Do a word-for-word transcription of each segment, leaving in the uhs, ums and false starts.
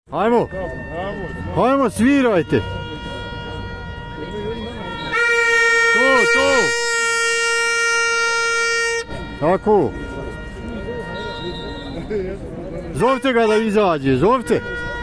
Hajmo, hajmo, svirajte. To, to. Tako. Zovite ga da izađe, zovite.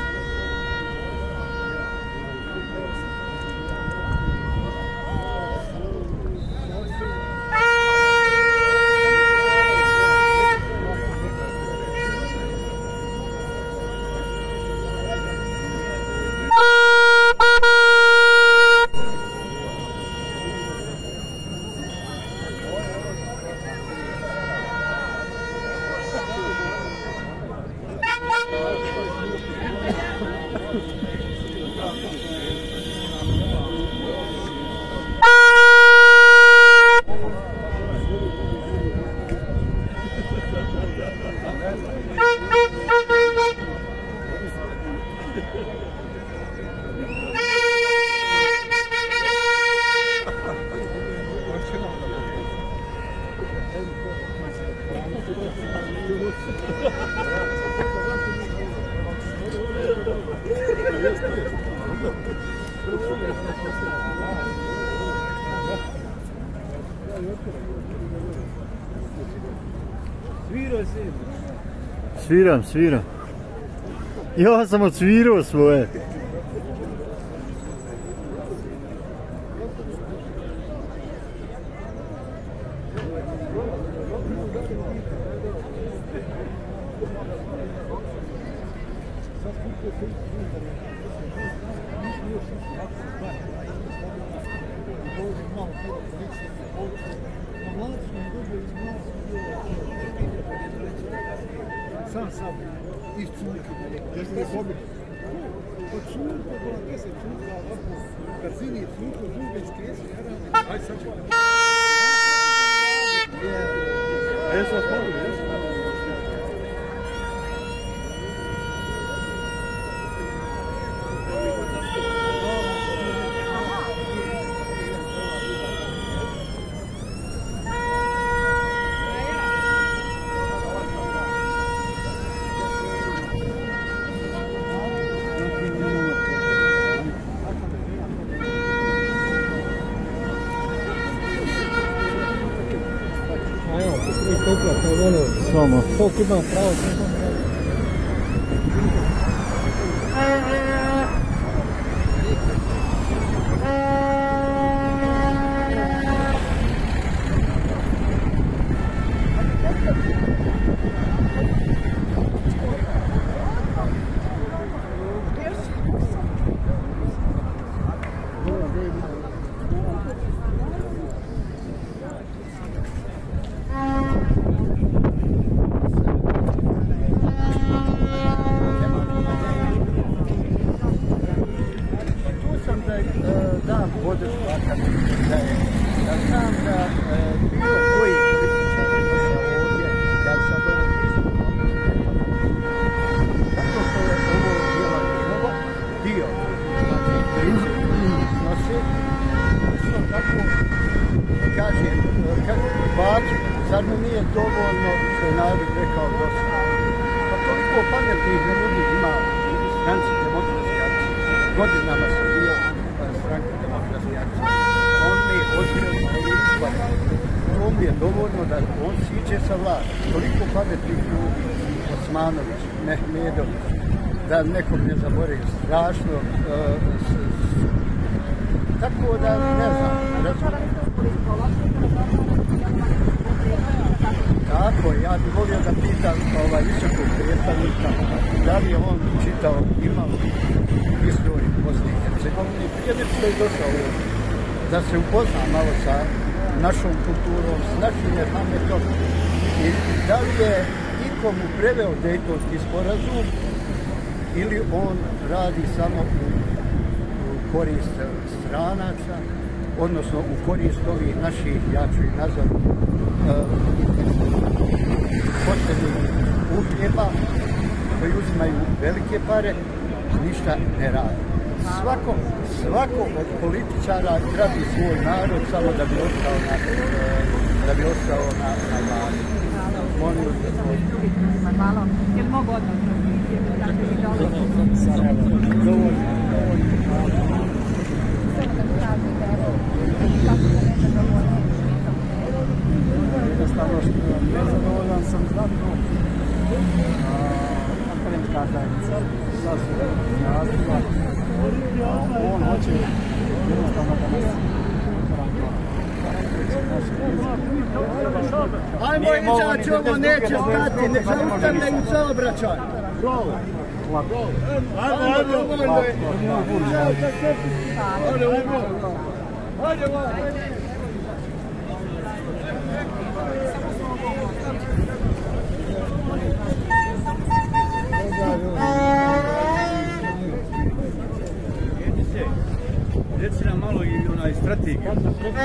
Sviram, sviram. Ja sam odsvirao svoje. Sam, sam, iz cunke, jeste li pobili? Od cunka, gdje se cunka, ovako, kad zini cunko, zube iskresi, jedan, aj sad ću. A jesu vas pobili, jesu? Samo. Koliko imam pravo, koliko imam pravo. Da, podršku akademije, da je, da znam da bilo koji kritičar ovdje, kad sad ovo pristupno, zato što je ovo djelo njegovo, dio, znači, snose, isto tako, kažem, kako baču, zar mu nije dovoljno, što je narod rekao dosta. Pa toliko pametnih ljudi ima u stranci demokratske akcije, godinama sam bio stranka demokratske akcije. On mi je ozbiljno ovi izbor. To mi je dovoljno da on siće sa vlasti. Toliko pametnih ljudi, Osmanović, Mehmedović, da nekom ne zaboravim, strašno. Uh, s, s, tako da, ne znam, razumijem. Tako, ja bih volio da pitam ovaj visokog predstavnika da li je on čitao, imao istoriju Bosne i Hercegovine, prije nego što je došao ovdje, da se upozna malo sa našom kulturom, s našim merhametom i da li je ikomu preveo Dejtonski sporazum ili on radi samo u, u korist stranaca, odnosno u korist ovih naših, ja ću ih nazvati, poštenih uhljeba koji uzimaju velike pare, ništa ne radi. Svako, svako od političara gradi svoj narod samo da bi ostao na, da bi ostao na, na vladi. Molim vas da to... Malo, jel mogu odmah? Jednostavno nezadovoljan sam zato akademska zajednica zasluga, on hoće jednostavno da nas Ajmo izaći, ovo neće stati, ne zaustavljaju saobraćaj. Ajmo, ajmo, ajmo. Reci nam malo i onaj strategiju.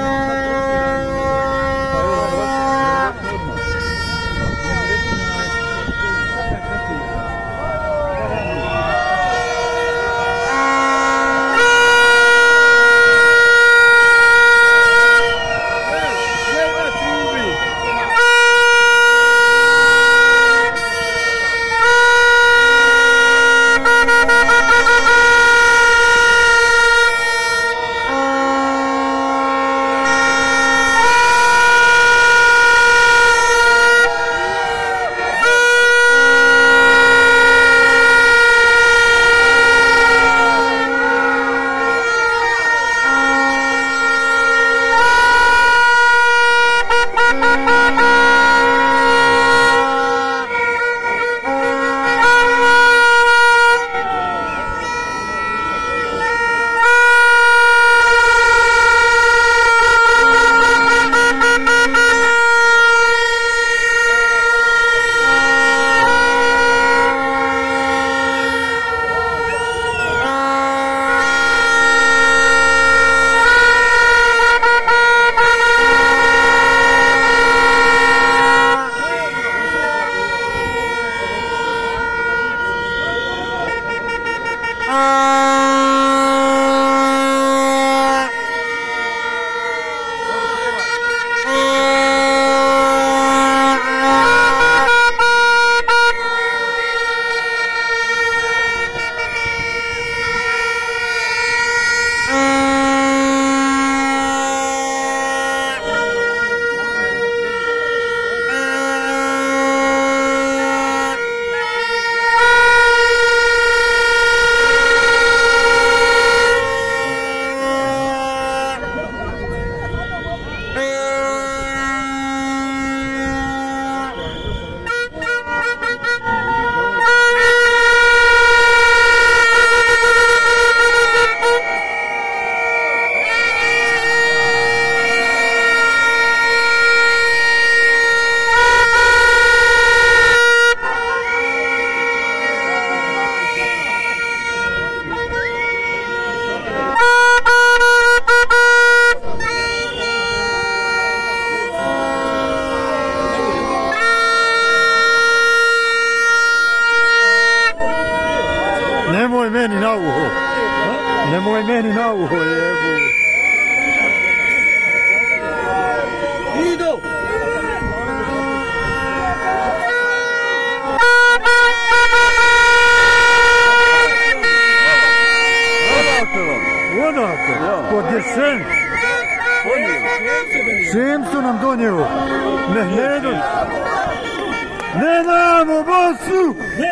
Nemoj meni na uho. Nemoj meni na uho, jebu. Idu! Odakle? Kod je Sem. Sem su nam donijeli. Ne, ne, ne. Ne damo Bosnu! Ne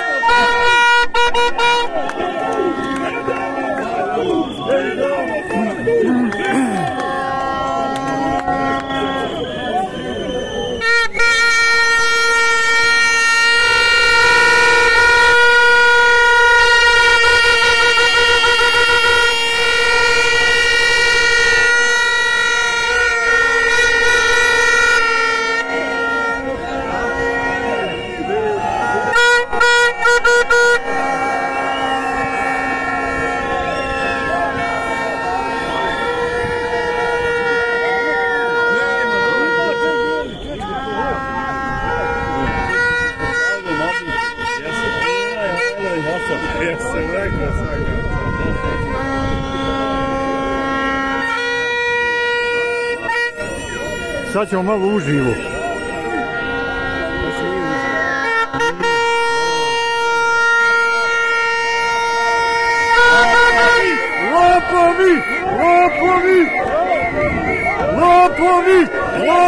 Sad ćemo malo uživo.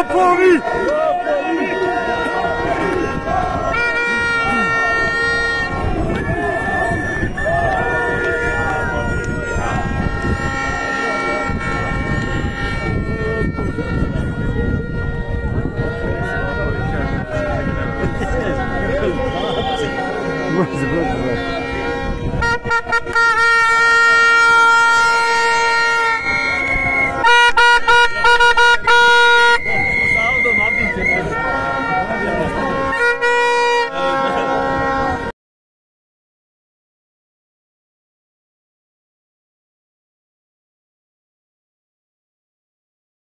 Lopovi! Može, može, može.